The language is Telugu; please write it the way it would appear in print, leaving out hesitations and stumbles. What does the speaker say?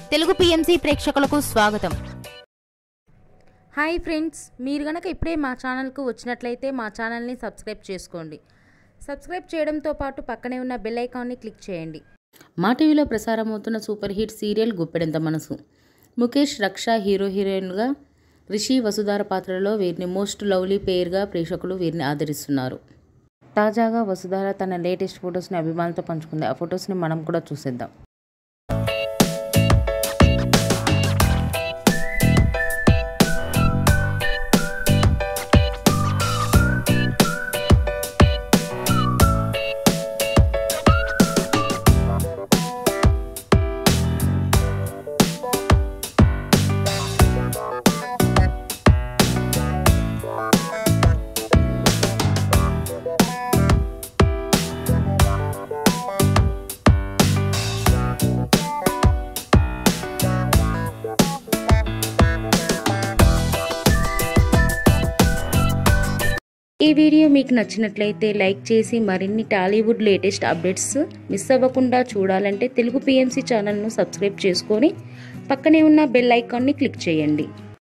తెలుగు పిఎంసి ప్రేక్షకులకు స్వాగతం. హాయ్ ఫ్రెండ్స్, మీరు గనక ఇప్పుడే మా ఛానల్కు వచ్చినట్లయితే మా ఛానల్ని సబ్స్క్రైబ్ చేసుకోండి. సబ్స్క్రైబ్ చేయడంతో పాటు పక్కనే ఉన్న బెల్ ఐకాన్ని క్లిక్ చేయండి. మా టీవీలో ప్రసారమవుతున్న super hit serial Guppedantha Manasu. Mukesh, రక్ష హీరోయిన్గా, రిషి వసుధార పాత్రలో వీరిని మోస్ట్ లవ్లీ పేర్గా ప్రేక్షకులు వీరిని ఆదరిస్తున్నారు. తాజాగా వసుధార తన లేటెస్ట్ ఫొటోస్ని అభిమానులతో పంచుకుంది. ఆ ఫొటోస్ని మనం కూడా చూసేద్దాం. ఈ వీడియో మీకు నచ్చినట్లయితే లైక్ చేసి మరిన్ని టాలీవుడ్ లేటెస్ట్ అప్డేట్స్ మిస్ అవ్వకుండా చూడాలంటే తెలుగు పిఎంసి ఛానల్ను సబ్స్క్రైబ్ చేసుకొని పక్కనే ఉన్న బెల్ ఐకాన్ని క్లిక్ చేయండి.